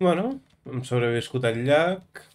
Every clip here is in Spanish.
Bueno, hem sobreviscut al llac.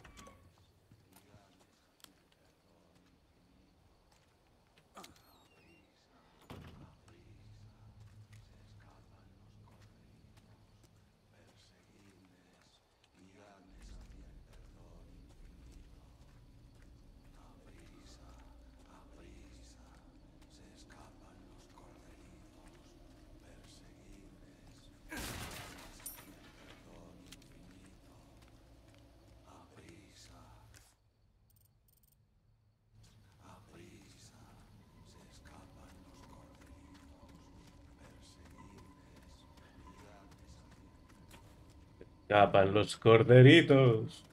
Escapan los corderitos.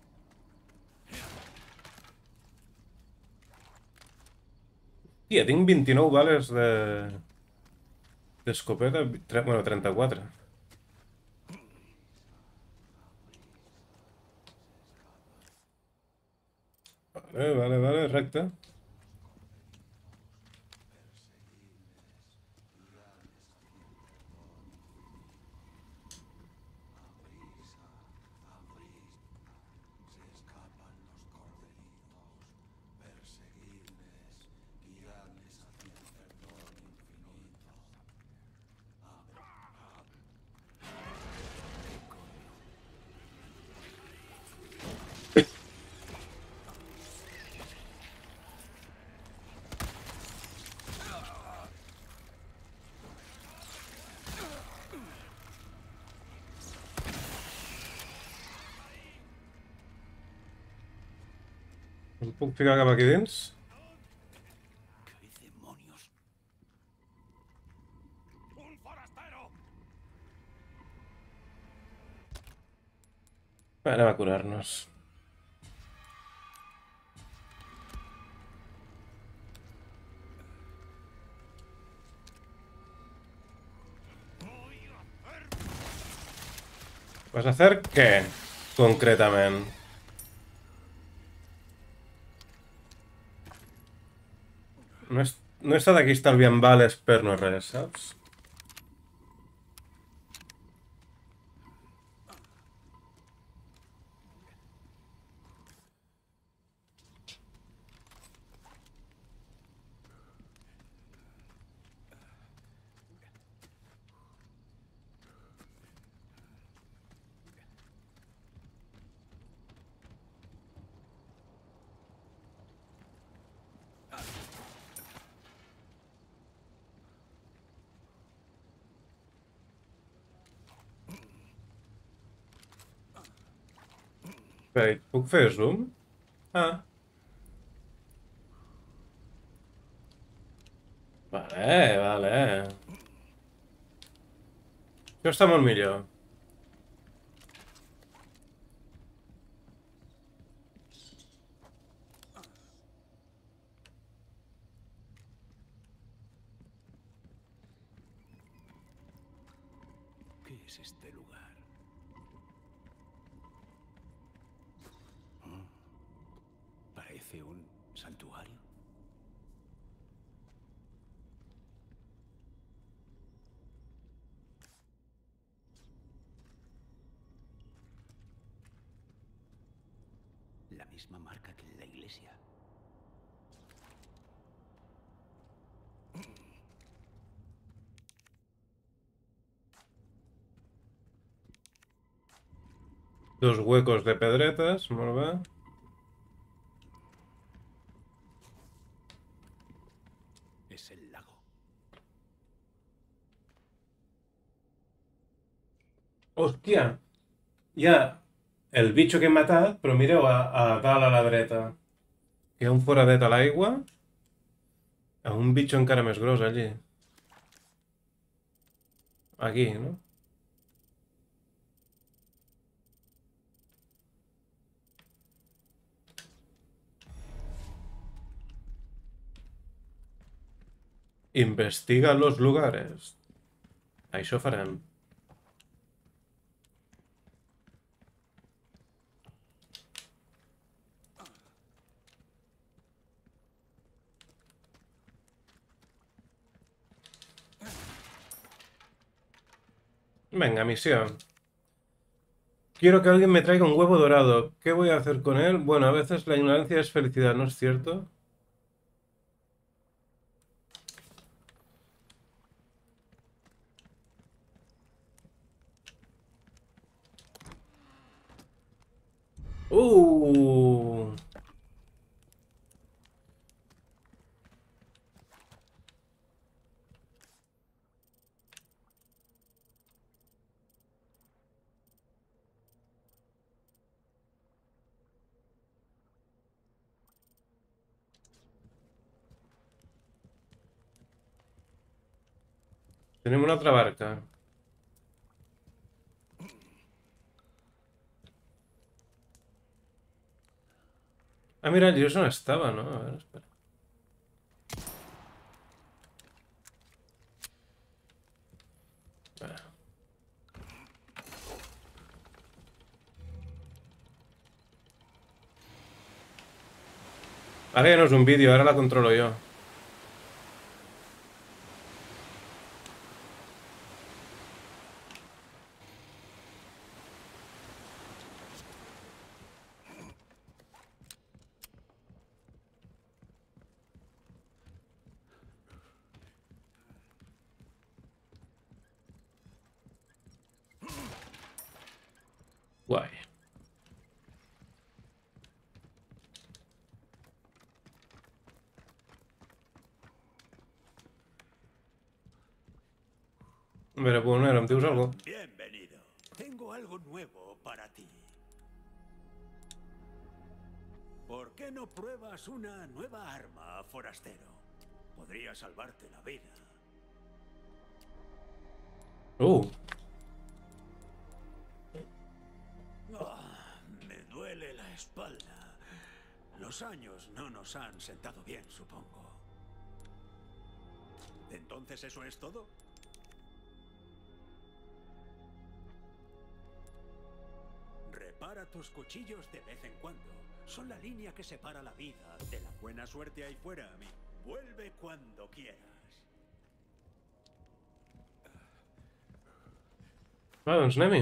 Tia, tinc 29 bales d'escopeta. Bueno, 34. Vale, recte. Em puc ficar cap aquí dins? ¿Qué demonios? ¡Un forastero! Anem a curar-nos. ¿Vas a hacer què, concretament? No he estat aquí estalviant bales per no res, saps? Espera, puc fer zoom? Ah. Vale. Això està molt millor. ¿Qué es este lugar? Parece un santuario. La misma marca que en la iglesia. Dos huecos de pedretes, molt bé. Es el lago. Hòstia! Hi ha el bitxo que hem matat, però mireu a dalt a la dreta. Hi ha un foradet a l'aigua amb un bitxo encara més gros allí. Aquí, no? Investiga los lugares. Això farem. Vinga, missió. Quiero que alguien me traiga un huevo dorado. ¿Qué voy a hacer con él? Bueno, a veces la ignorancia es felicidad, ¿no es cierto? ¡Uh! Tenemos una otra barca. Ah, mira, el dios no estaba, ¿no? A ver, espera. Ah. Ahora ya no es un vídeo, ahora la controlo yo. Guay. Pero bueno, ¿em dius algo? Bienvenido. Tengo algo nuevo para ti. ¿Por qué no pruebas una nueva arma, forastero? Podría salvarte la vida. Me duele la espalda. Los años no nos han sentado bien, supongo. ¿Entonces eso es todo? Repara tus cuchillos de vez en cuando. Son la línea que separa la vida de la buena suerte ahí fuera, amigo. Vuelve cuando quieras. Va, doncs anem-hi.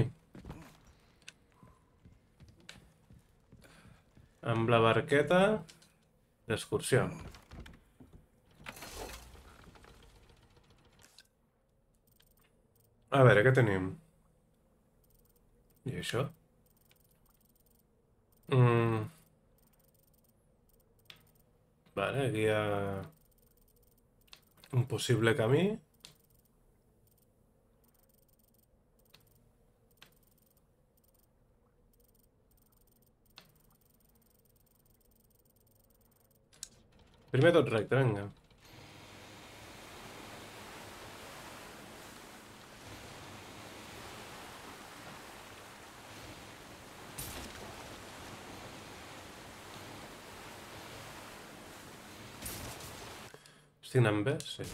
Amb la barqueta d'excursió. A veure, què tenim? I això? Vale, aquí hi ha un possible camí. Primer tot recte, vinga. Estic anant bé? Sí.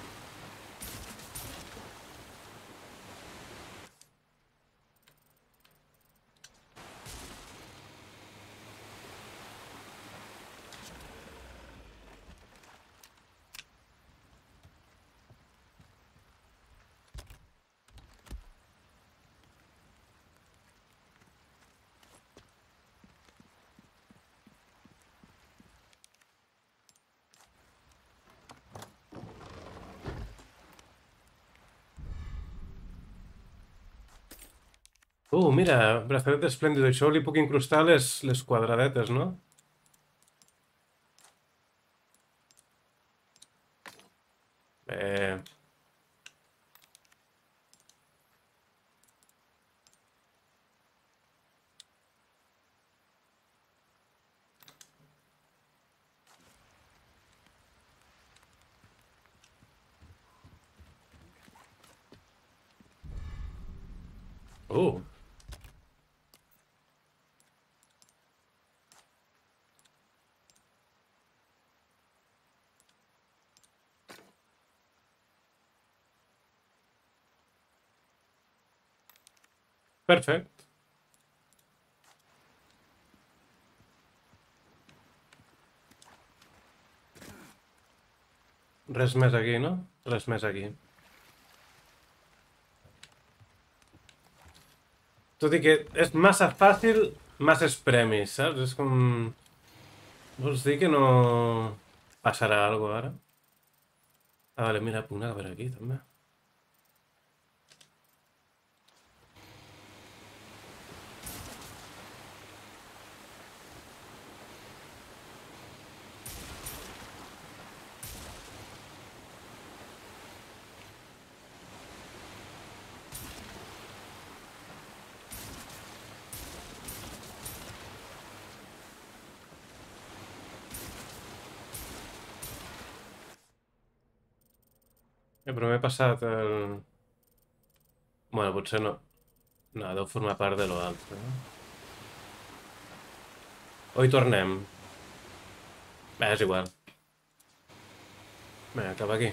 Mira, braçalet esplèndid. Això li puc incrustar les quadradetes, no? Eh... Perfecte. Res més aquí, no? Res més aquí. Tot i que és massa fàcil, massa premis, saps? És com... Vols dir que no passarà alguna cosa ara? Ah, vale, mira, puc anar per aquí, també. Però m'he passat el... Bueno, potser no. No, deu formar part de l'altre. O hi tornem? Bé, és igual. Bé, cap aquí.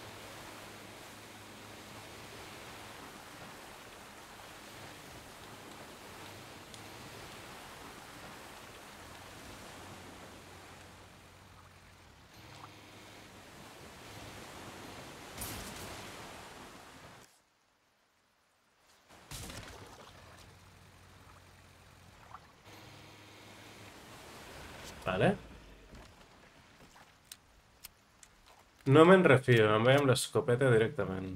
Vale. No me'n refio, em vaig amb l'escopeta directament.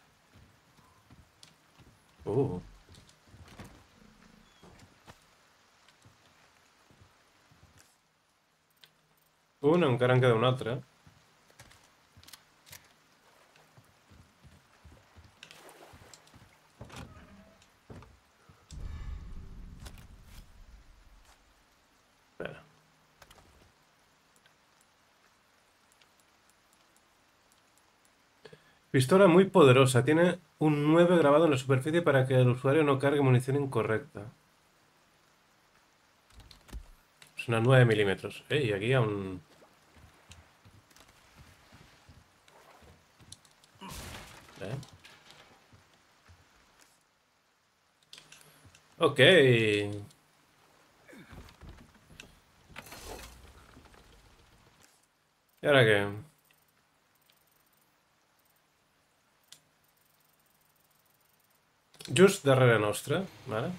Uh. No, encara en queda un altre. Espera. Pistola muy poderosa. Tiene un 9 grabado en la superficie para que el usuario no cargue munición incorrecta. Es una 9 milímetros. Y aquí a un... Ok. ¿Y ahora qué? Just darrere nostra, vale?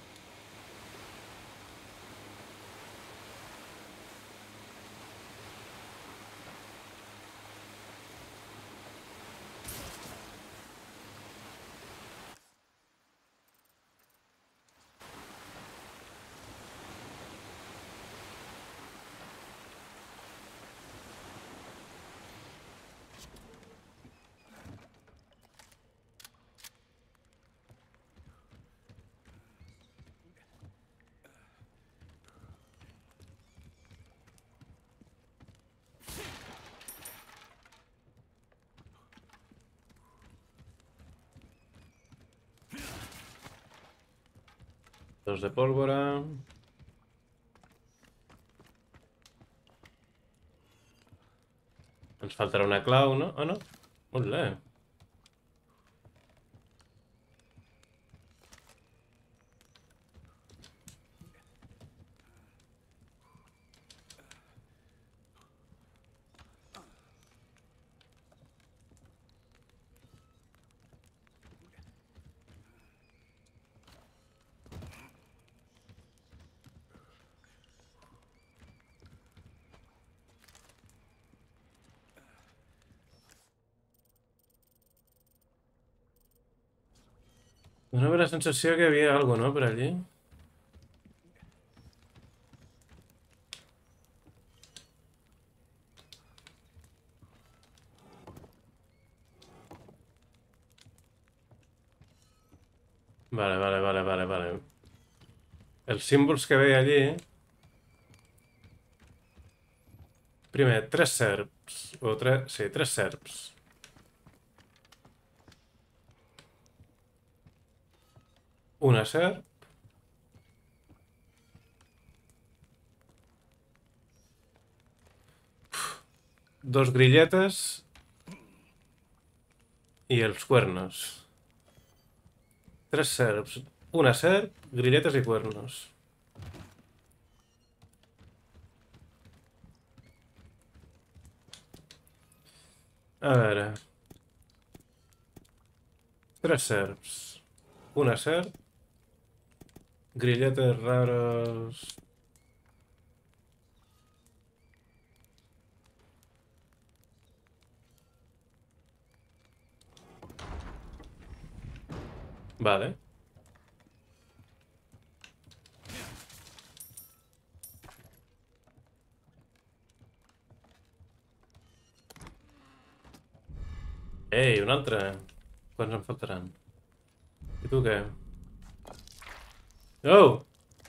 Dos de pólvora. Ens faltarà una clau, no? Ah, no. Olé. Donava la sensació que hi havia alguna cosa, no, per allí? Vale. Els símbols que veia allí... Primer, 3 serps. O 3... Sí, 3 serps. Una serp. Dos grilletes. I els cuernos. 3 serps. Una serp, grilletes i cuernos. A veure... 3 serps. Una serp. Grilletes raros... Vale. Ei, un altre. Quants em faltaran? I tu què? Oh!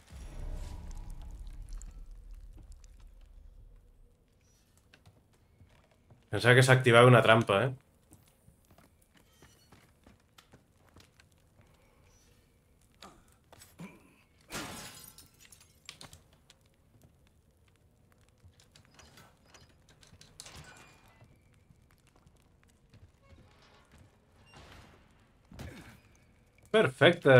Pensava que s'activava una trampa, eh? Perfecte.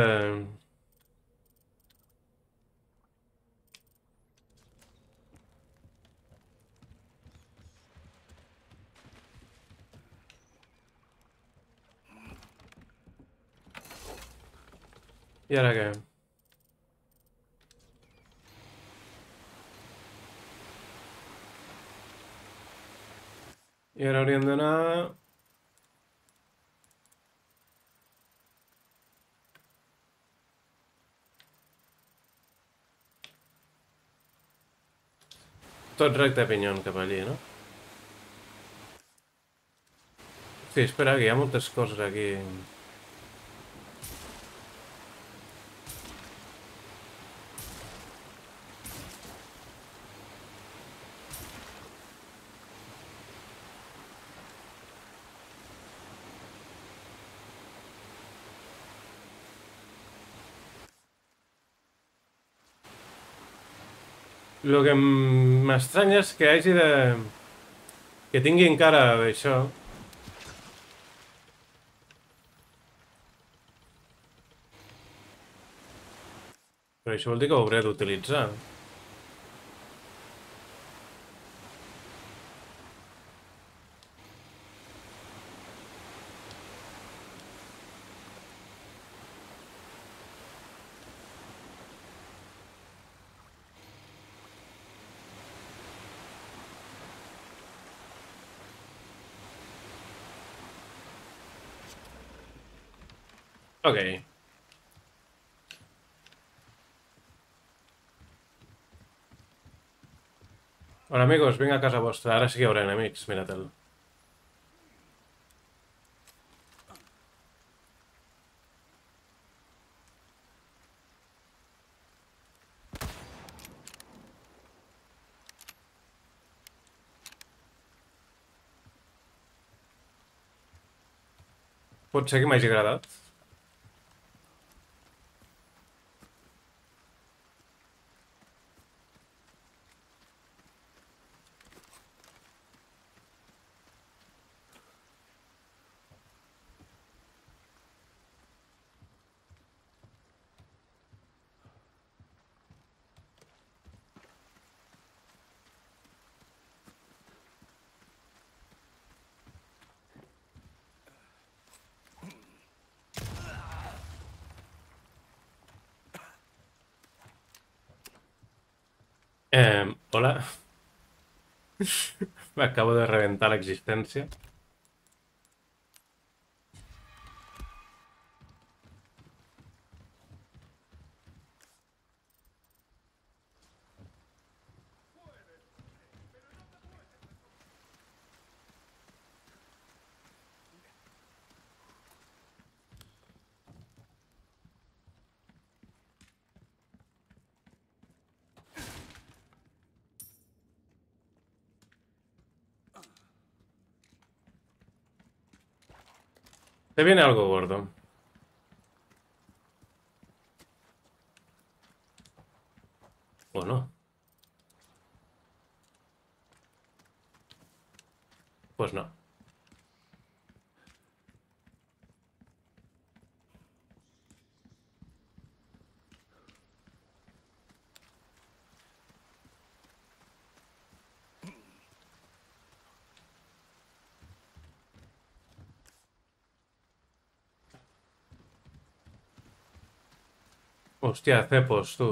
I ara què? I ara hauríem d'anar... Tot recte pinyon cap allí, no? Sí, espera, que hi ha moltes coses aquí. El que m'estranya és que hagi de... que tingui encara d'això. Però això vol dir que ho hauré d'utilitzar. Ok. Hola, amigos, vinc a casa vostra. Ara sí que hi haurà enemics, mira-te'l. Pot ser que m'hagi agradat. Hola. M'acabo de reventar l'existència. Te viene algo gordo. ¿O no? Pues no. Hostia, cepos, tú.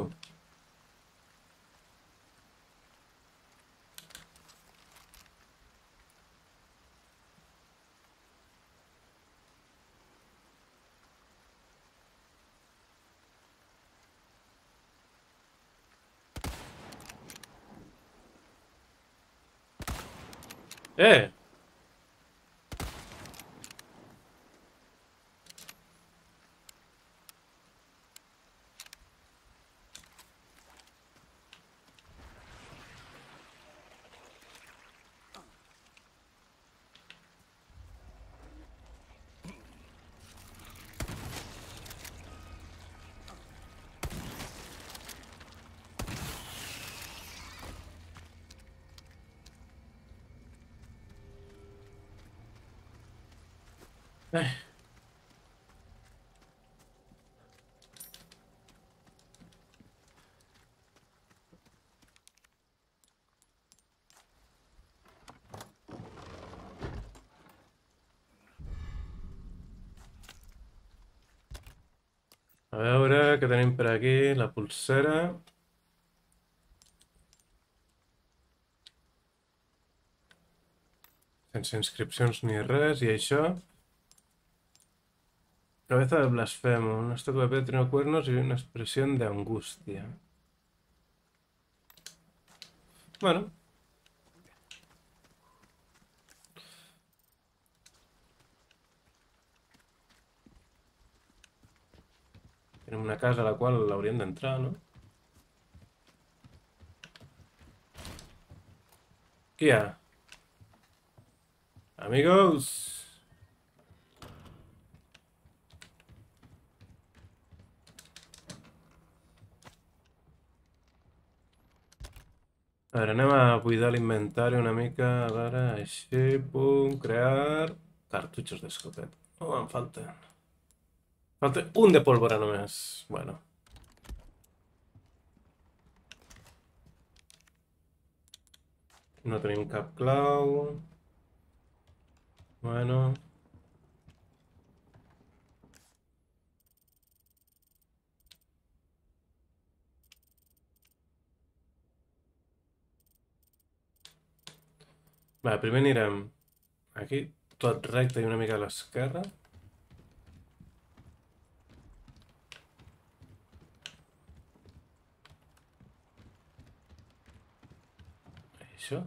¡Eh! A veure què tenim per aquí. La pulsera. Sense inscripcions ni res. I això? Cabeza de blasfemo. Una estatua de Pedro tiene cuernos y una expresión de angustia. Bueno. Tenim una casa a la qual hauríem d'entrar, no? Què hi ha? Amigos! A veure, anem a buidar l'inventari una mica. A veure, així, pum, crear... Cartutxos d'escopet. Oh, em falta. Falta un de pólvora només. Bueno. No tenim cap clau. Bueno. Va, primer anirem aquí, tot recte i una mica a l'esquerra. Això.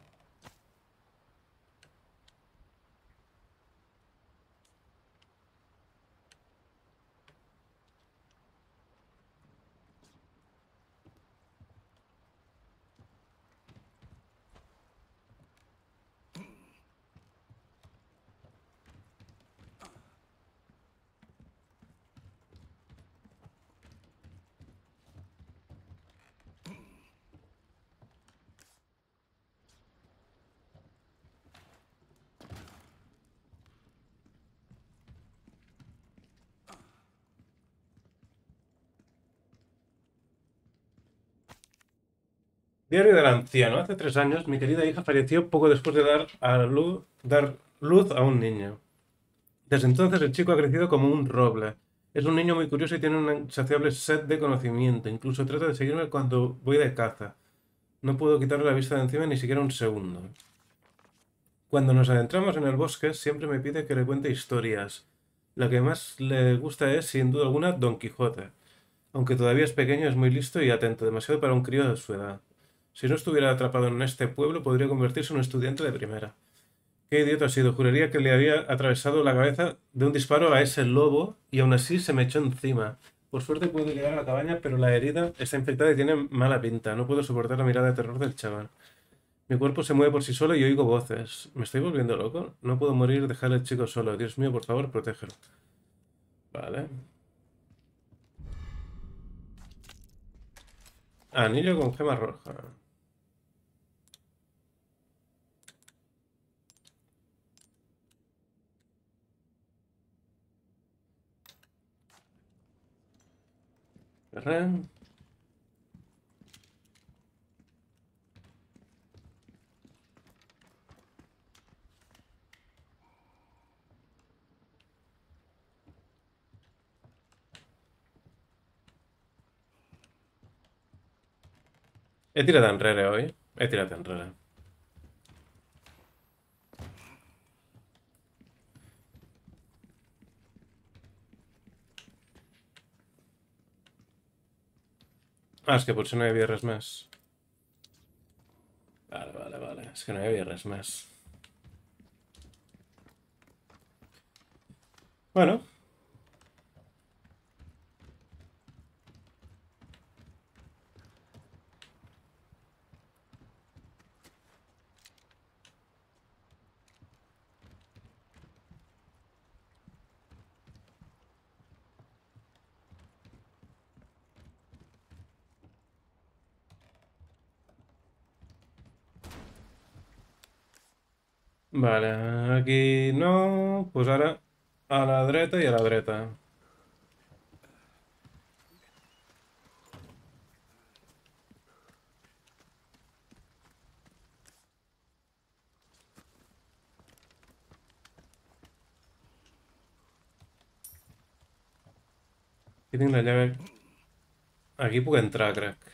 Diario del anciano. Hace 3 años, mi querida hija falleció poco después de dar luz a un niño. Desde entonces, el chico ha crecido como un roble. Es un niño muy curioso y tiene una insaciable sed de conocimiento. Incluso trata de seguirme cuando voy de caza. No puedo quitarle la vista de encima ni siquiera un segundo. Cuando nos adentramos en el bosque, siempre me pide que le cuente historias. La que más le gusta es, sin duda alguna, Don Quijote. Aunque todavía es pequeño, es muy listo y atento, demasiado para un crío de su edad. Si no estuviera atrapado en este pueblo, podría convertirse en un estudiante de primera. Qué idiota ha sido. Juraría que le había atravesado la cabeza de un disparo a ese lobo y aún así se me echó encima. Por suerte puedo llegar a la cabaña, pero la herida está infectada y tiene mala pinta. No puedo soportar la mirada de terror del chaval. Mi cuerpo se mueve por sí solo y oigo voces. ¿Me estoy volviendo loco? No puedo morir, dejar al chico solo. Dios mío, por favor, protégelo. Vale. Anillo con gema roja. Guerrero. He tirat enrere, oi? He tirat enrere. Ah, és que potser no hi havia res més. Vale. És que no hi havia res més. Bueno. Vale, aquí no. Pues ara a la dreta i a la dreta. Aquí tinc la llave. Aquí puc entrar, crec.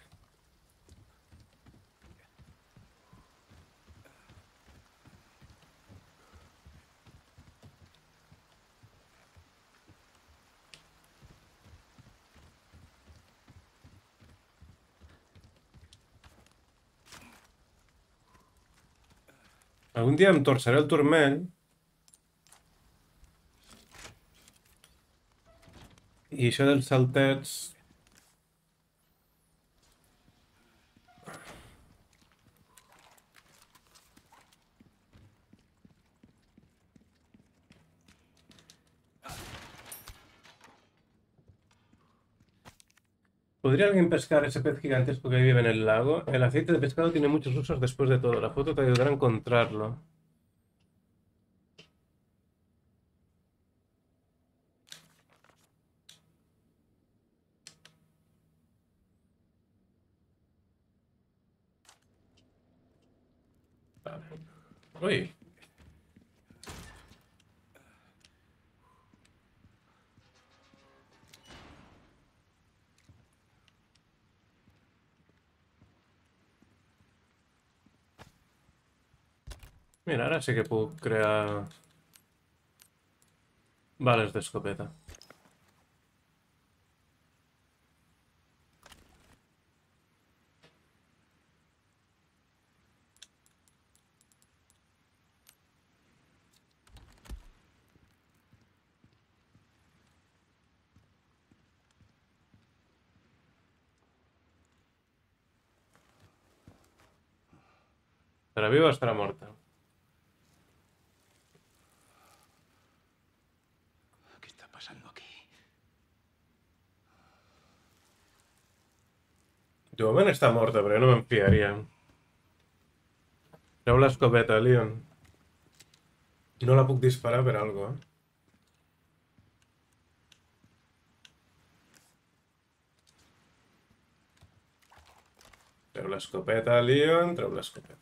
Algun dia em torçaré el turmell. I això dels saltets... ¿Podría alguien pescar ese pez gigantesco que vive en el lago? El aceite de pescado tiene muchos usos después de todo. La foto te ayudará a encontrarlo. Vale. Uy. Mira, ara sí que puc crear bales d'escopeta. ¿Estarà viva o estarà morta? ¿Qué está pasando aquí? De moment està morta, però jo no me'n fiaria. Treu l'escopeta, Leon. No la puc disparar per algo, eh? Treu l'escopeta, Leon. Treu l'escopeta.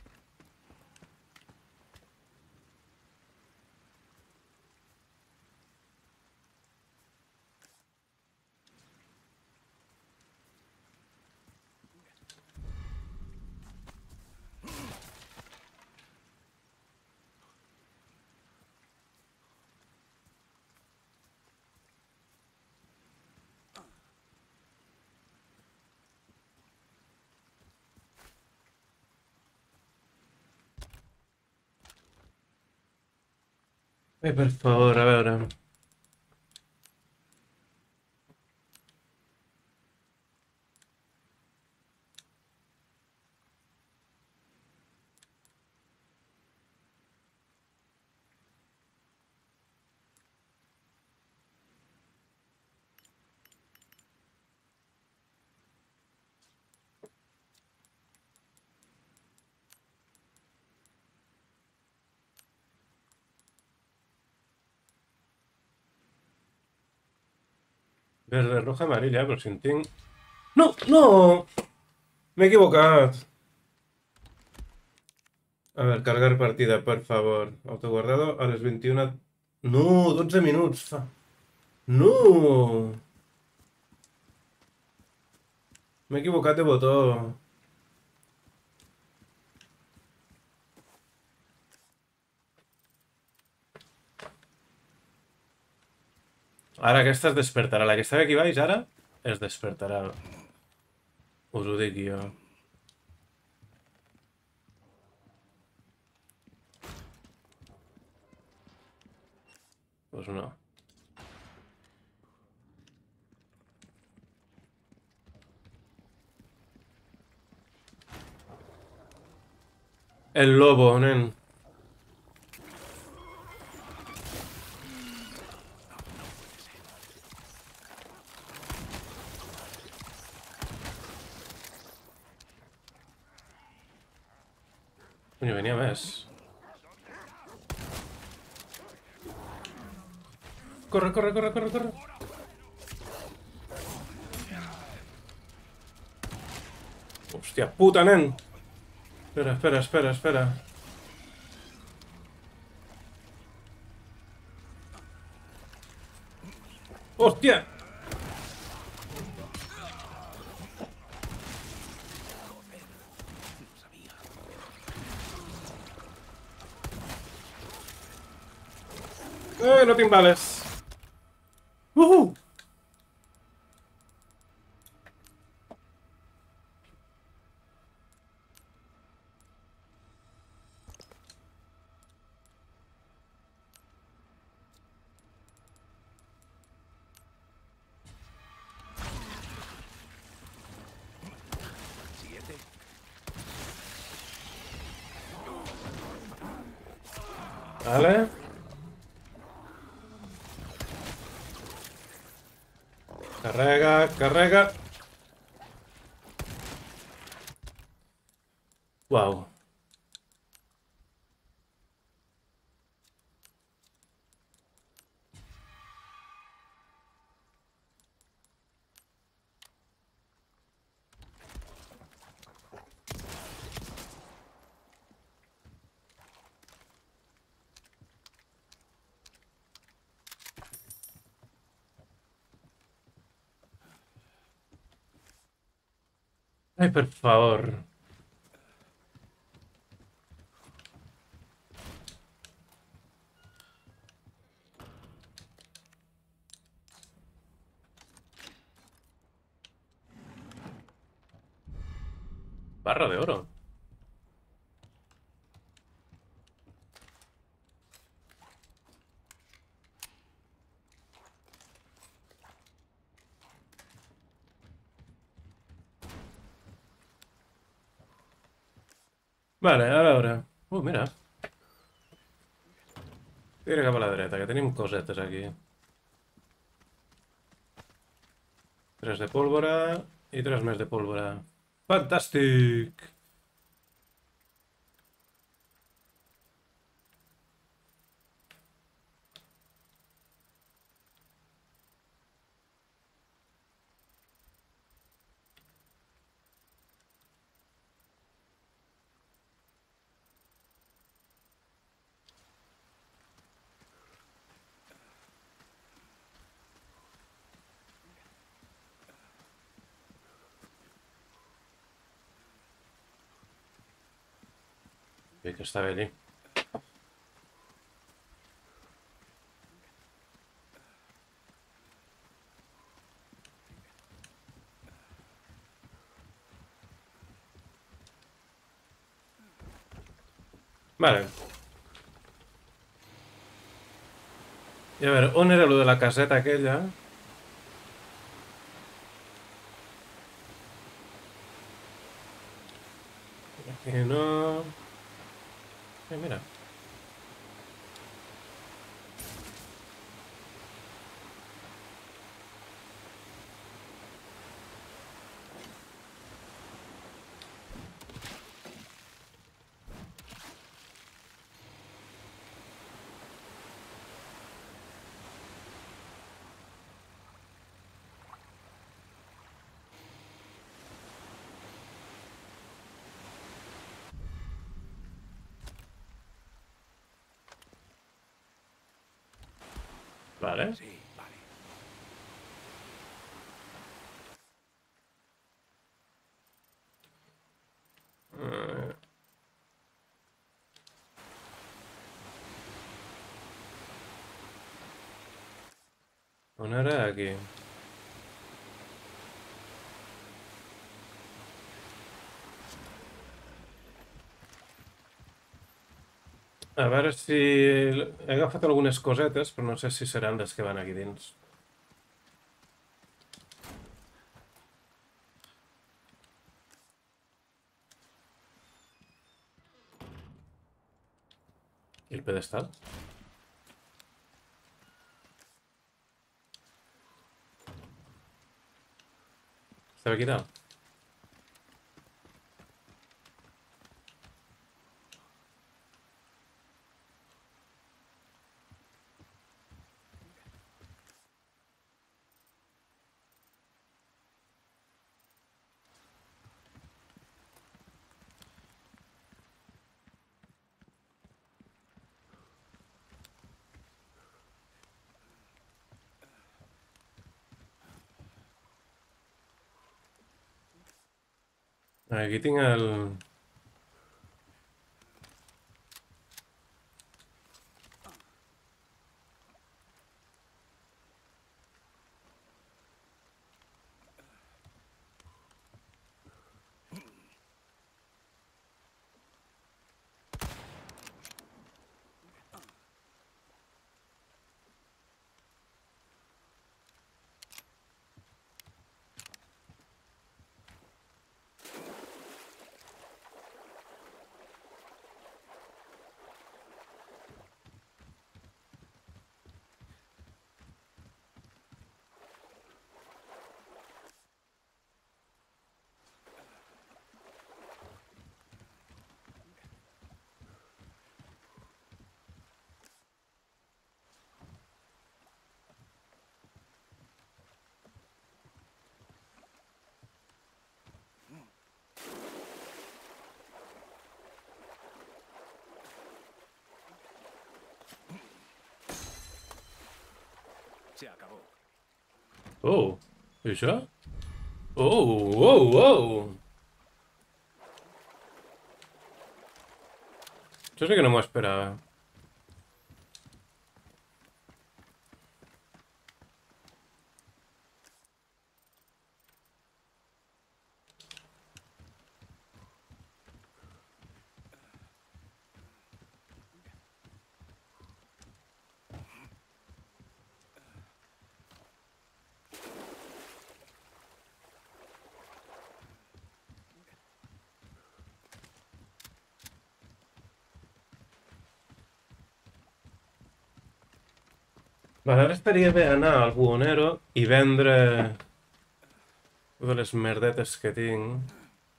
Per favor, a veure... Verde, roja, amarilla, però si en tinc... No! No! M'he equivocat! A ver, cargar partida, por favor. Autoguardado a les 21... No, 12 minuts fa... No! M'he equivocat de botó. Ara aquesta es despertarà. La que estava aquí baix ara es despertarà. Us ho dic jo. Pues no. El lobo, nen. Coño, venia més. Corre, corre, corre, corre, corre. Hòstia puta, nen. Espera, espera, espera, espera. Hòstia! No tinc bales. Vale. Carrega, carrega. Wow. Ay, por favor. Barra de oro. Vale, a veure. Mira. Tira cap a la dreta, que tenim cosetes aquí. 3 de pólvora i 3 més de pólvora. Fantàstic! Bé, que estava allí. Vale. I a veure, on era lo de la caseta aquella? Aquí no... mira. Vale. Sí, vale. On era? Aquí. A veure si... He agafat algunes cosetes, però no sé si seran les que van aquí dins. I el pedestal? Estava aquí dalt. Aquí tinc el... Se acabó. Oh! I això? Oh! Oh! Oh! Això sí que no m'ho esperava. Vale, ara estaria bé anar al buhonero i vendre totes les merdetes que tinc.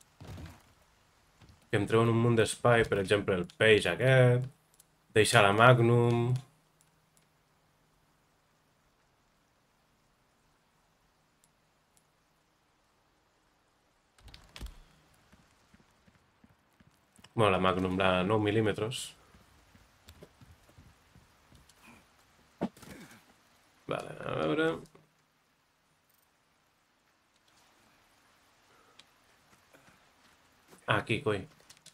Que em treuen un munt d'espai, per exemple, el peix aquest, deixar la Magnum... Bueno, la Magnum, la 9 milímetres. Vale, a veure... Aquí, coi.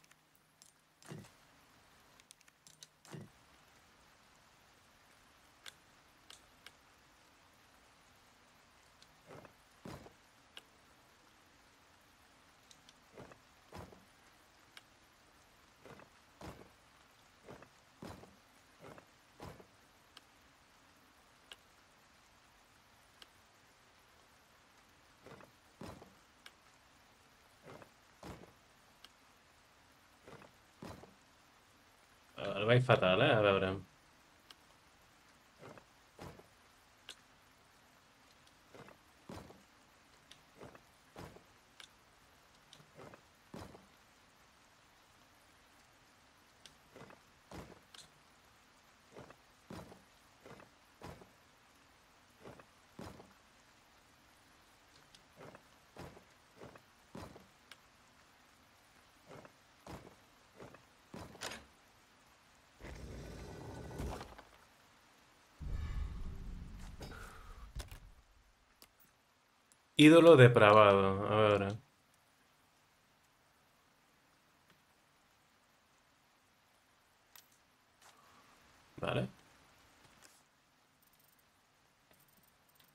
El vaig fatal, a veure... Ídolo depravado, a veure... Vale.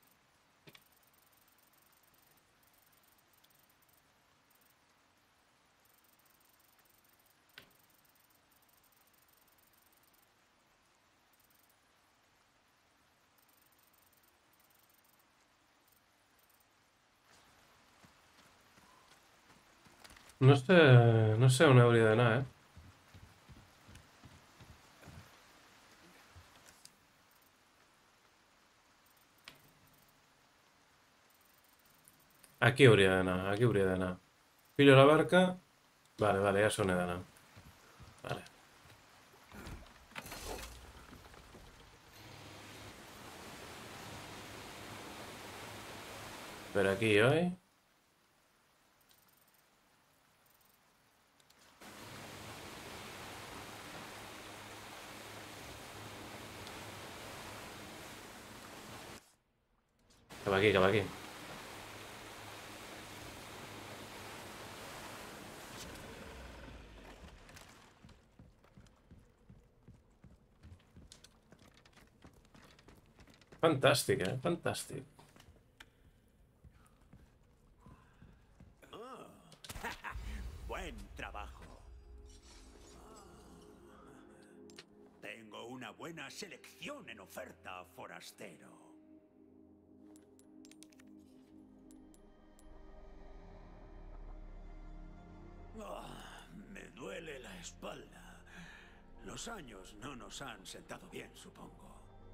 No sé on hauria d'anar, eh? Aquí hauria d'anar, aquí hauria d'anar. Pillo la barca. Vale, vale, ja sé on he d'anar. Vale. Per aquí, oi? Cap aquí, cap aquí. Fantàstic, fantàstic. Buen trabajo. Tengo una buena selección en oferta, forastero. Me duele la espalda. Los años no nos han sentado bien, supongo.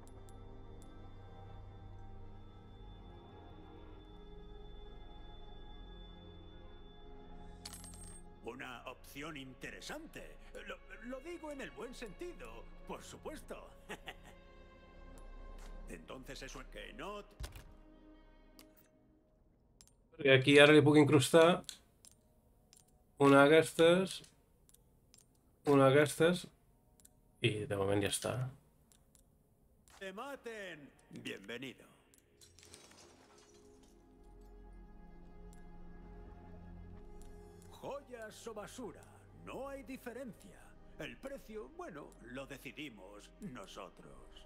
Una opción interesante. Lo digo en el buen sentido, por supuesto. Entonces eso es que no... Perquè aquí ara li puc incrustar una d'aquestes, i de moment ja està. ¡Te maten! Bienvenido. Joyas o basura, no hay diferencia. El precio, bueno, lo decidimos nosotros.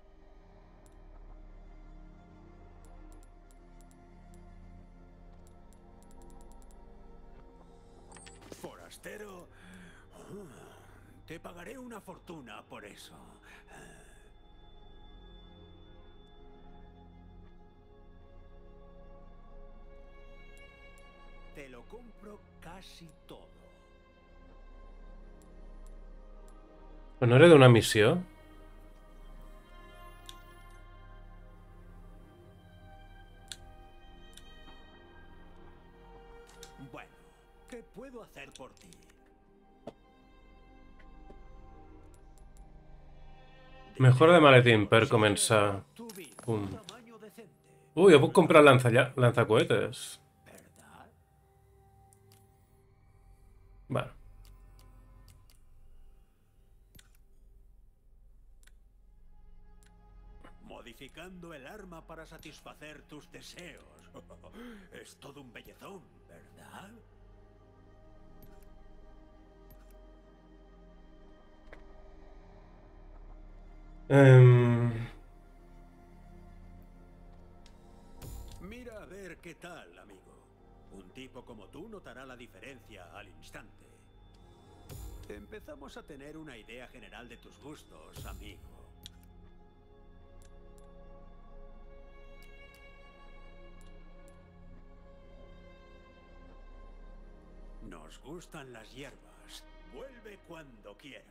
Forastero, te pagaré una fortuna por eso. Te lo compro casi todo. Però no era d'una missió? Bueno, ¿qué puedo hacer por ti? Mejora de maletín per començar. Pum. Ui, jo puc comprar lanzacohetes. ¿Verdad? Bueno. Modificando el arma para satisfacer tus deseos. Es todo un bellezón, ¿verdad? Mira a ver qué tal, amigo. Un tipo como tú notará la diferencia al instante. Empezamos a tener una idea general de tus gustos, amigo. Nos gustan las hierbas. Vuelve cuando quieras.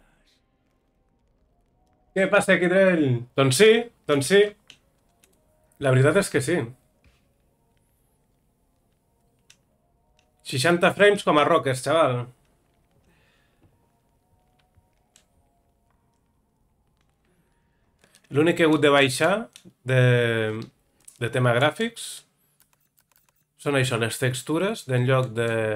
Què passa, Quitrell? Doncs sí. La veritat és que sí. 60 frames com a roques, xaval. L'únic que he hagut de baixar de tema gràfics són això, les textures d'en lloc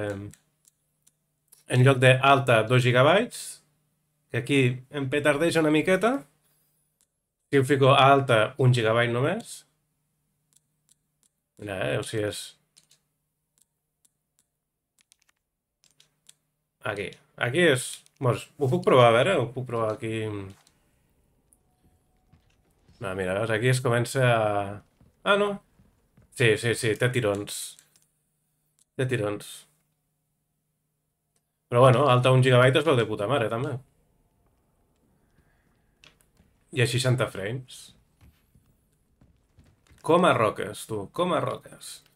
de alta 2 GB, que aquí em petardeja una miqueta. Si ho fico a alta 1 GB només. Mira, o sigui és... Aquí és... Doncs, ho puc provar, a veure, ho puc provar aquí... No, mira, veus, aquí es comença a... Ah, no. Sí, té tirons. Té tirons. Però bueno, alta 1 GB es veu de puta mare, també. I a 60 frames. Com a roques, tu, com a roques.